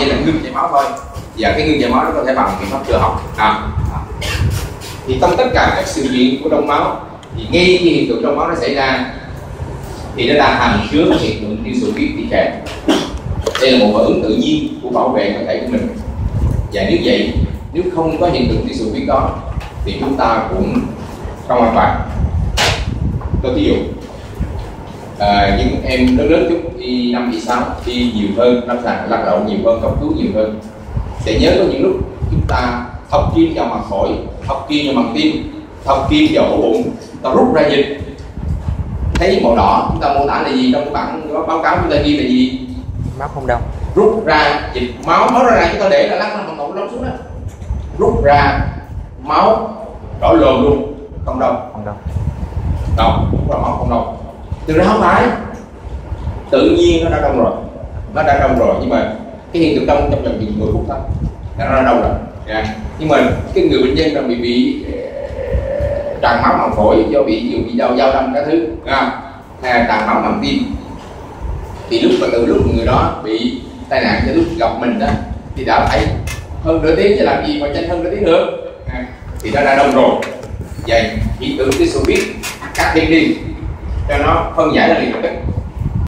vậy là ngưng chảy máu thôi, và cái ngưng chảy máu nó có thể bằng biện pháp cơ học. Thì trong tất cả các sự kiện của đông máu thì ngay khi hiện tượng đông máu nó xảy ra thì nó đang hàm chứa hiện tượng tiêu sụ huyết đi kèm. Đây là một phản ứng tự nhiên của bảo vệ cơ thể của mình. Và nếu vậy, nếu không có hiện tượng tiêu sụ huyết đó thì chúng ta cũng không an toàn. Tôi ví dụ những em lớn chút đi 5, đi 6 đi nhiều hơn, lâm sàng lăn lộn nhiều hơn, cấp cứu nhiều hơn, sẽ nhớ có những lúc chúng ta thọc kim vào màng phổi, thọc kim vào màng tim, thọc kim vào ổ bụng, ta rút ra dịch. Thấy màu đỏ chúng ta mô tả là gì? Trong cái bản báo cáo chúng ta ghi là gì? Máu không đông. Rút ra dịch máu ra chúng ta để là lắc bằng một lông xuống đó, rút ra máu đỏ lồm luôn, không đông. Không đông. Đông, là máu không đông. Từ ra không phải, tự nhiên nó đã đông rồi, nhưng mà cái hiện tượng đông trong vòng chừng 10 phút thôi là nó đã đông rồi. Nhưng mà cái người bệnh nhân là bị tràn máu màng phổi do bị dao đâm các thứ, hay tràn máu màng tim, thì từ lúc người đó bị tai nạn cho lúc gặp mình đó thì đã phải hơn nửa tiếng, chứ làm gì mà nhanh hơn nửa tiếng nữa, thì nó đã đông rồi. Vậy hiện tượng tiêu sụ huyết cắt thêm đi cho nó phân giải ra liền lập tức.